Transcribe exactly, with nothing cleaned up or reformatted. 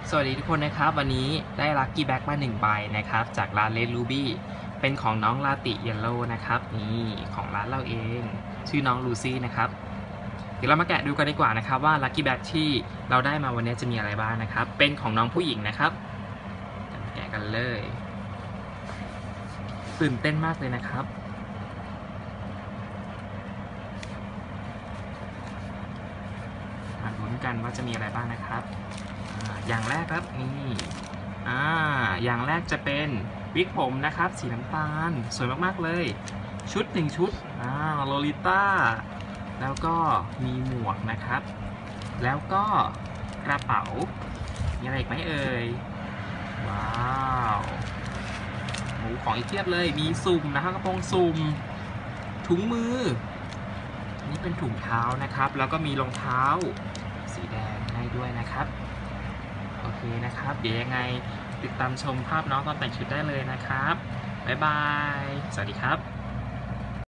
สวัสดีทุกคนนะครับวันนี้ได้ลัคกี้แบ็กมาหนึ่งใบนะครับจากร้านเลดรูบี้เป็นของน้องลาติเยลโล่นะครับนี่ของร้านเราเองชื่อน้องลูซี่นะครับเดี๋ยวเรามาแกะดูกันดีกว่านะครับว่าลัคกี้แบ็กที่เราได้มาวันนี้จะมีอะไรบ้างนะครับเป็นของน้องผู้หญิงนะครับแกะกันเลยตื่นเต้นมากเลยนะครับมาลุ้นกันว่าจะมีอะไรบ้างนะครับอย่างแรกครับนี่อ่าอย่างแรกจะเป็นวิกผมนะครับสีน้ำตาลสวยมากๆเลยชุดหนึ่งชุดอ่าโลลิต้าแล้วก็มีหมวกนะครับแล้วก็กระเป๋ามีอะไรอีกไหมเอ่ยว้าวหมูของอีกเทียบเลยมีสุ่มนะครับกระโปรงสุ่มถุงมือนี่เป็นถุงเท้านะครับแล้วก็มีรองเท้าสีแดงให้ด้วยนะครับโอเคนะครับเดี๋ยวยังไงติดตามชมภาพน้องตอนแต่งชุดได้เลยนะครับบ๊ายบายสวัสดีครับ